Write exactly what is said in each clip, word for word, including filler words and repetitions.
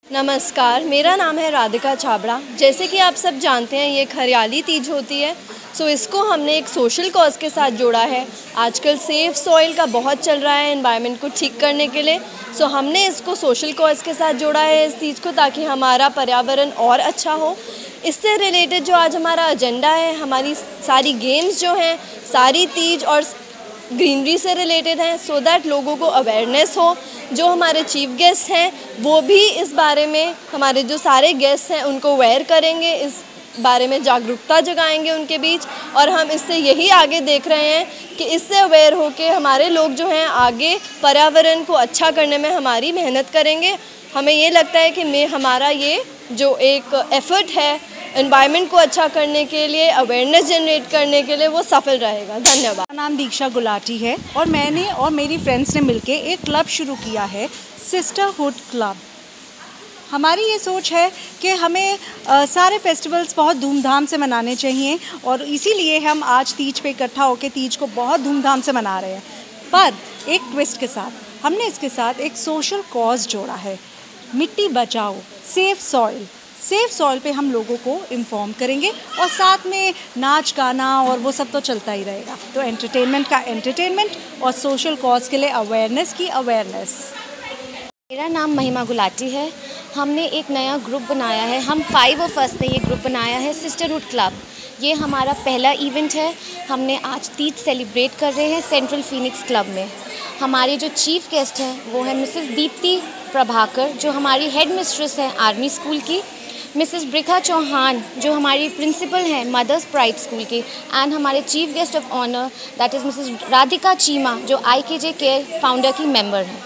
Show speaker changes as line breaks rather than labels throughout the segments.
नमस्कार, मेरा नाम है राधिका छाबड़ा। जैसे कि आप सब जानते हैं, ये एक हरियाली तीज होती है। सो इसको हमने एक सोशल कॉज के साथ जोड़ा है। आजकल सेफ सॉइल का बहुत चल रहा है एनवायरनमेंट को ठीक करने के लिए। सो हमने इसको सोशल कॉज के साथ जोड़ा है इस तीज को, ताकि हमारा पर्यावरण और अच्छा हो। इससे रिलेटेड जो आज हमारा एजेंडा है, हमारी सारी गेम्स जो हैं सारी तीज और ग्रीनरी से रिलेटेड हैं, सो दैट लोगों को अवेयरनेस हो। जो हमारे चीफ गेस्ट हैं वो भी इस बारे में, हमारे जो सारे गेस्ट हैं उनको अवेयर करेंगे, इस बारे में जागरूकता जगाएंगे उनके बीच। और हम इससे यही आगे देख रहे हैं कि इससे अवेयर होकर हमारे लोग जो हैं आगे पर्यावरण को अच्छा करने में हमारी मेहनत करेंगे। हमें ये लगता है कि मैं हमारा ये जो एक एफ़र्ट है एनवायरनमेंट को अच्छा करने के लिए, अवेयरनेस जनरेट करने के लिए, वो सफल रहेगा। धन्यवाद।
मेरा नाम दीक्षा गुलाटी है और मैंने और मेरी फ्रेंड्स ने मिलके एक क्लब शुरू किया है, सिस्टरहुड क्लब। हमारी ये सोच है कि हमें आ, सारे फेस्टिवल्स बहुत धूमधाम से मनाने चाहिए और इसीलिए हम आज तीज पे इकट्ठा होकर तीज को बहुत धूमधाम से मना रहे हैं। पर एक ट्विस्ट के साथ हमने इसके साथ एक सोशल कॉज जोड़ा है, मिट्टी बचाओ, सेफ सॉइल। सेफ सॉइल पे हम लोगों को इन्फॉर्म करेंगे और साथ में नाच गाना और वो सब तो चलता ही रहेगा। तो एंटरटेनमेंट का एंटरटेनमेंट और सोशल कॉज के लिए अवेयरनेस की अवेयरनेस।
मेरा नाम महिमा गुलाटी है। हमने एक नया ग्रुप बनाया है, हम फाइव ऑफ अस ने ये ग्रुप बनाया है, सिस्टरहुड क्लब। ये हमारा पहला इवेंट है। हमने आज तीज सेलिब्रेट कर रहे हैं सेंट्रल फीनिक्स क्लब में। हमारे जो चीफ गेस्ट हैं वो है मिसेस दीप्ति प्रभाकर, जो हमारी हेड मिस्ट्रेस हैं आर्मी स्कूल की, मिसेस ब्रिखा चौहान जो हमारी प्रिंसिपल हैं मदर्स प्राइड स्कूल की, एंड हमारे chief guest of honour that is Mrs Radhika Cheema जो I K J care founder की मेंबर हैं।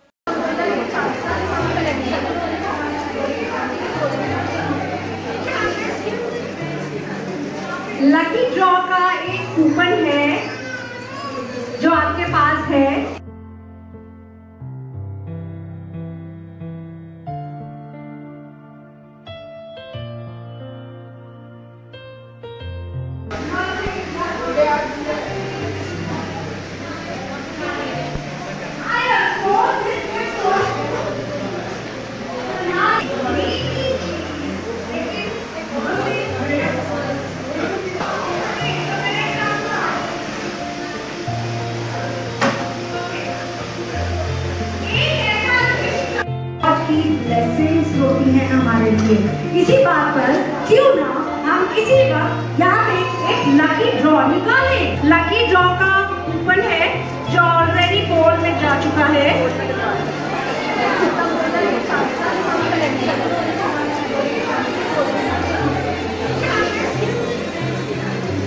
लकी ड्रॉ का एक कूपन है जो आपके पास है। ब्लेसिंग्स होती हैं हमारे लिए। इसी बात पर क्यों ना हम इसी वक्त यहाँ पे एक लकी ड्रॉ निकालें। लकी ड्रॉ का कूपन है जो ऑलरेडी पोल में जा चुका है।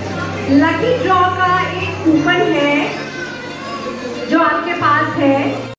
लकी ड्रॉ का एक कूपन है जो आपके पास है।